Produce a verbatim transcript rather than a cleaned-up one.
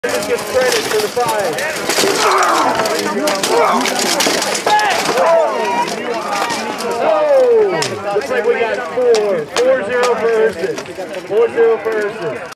Just gets credit for the five. Oh! Looks like we got four. four zero for Ursus. four zero for Ursus.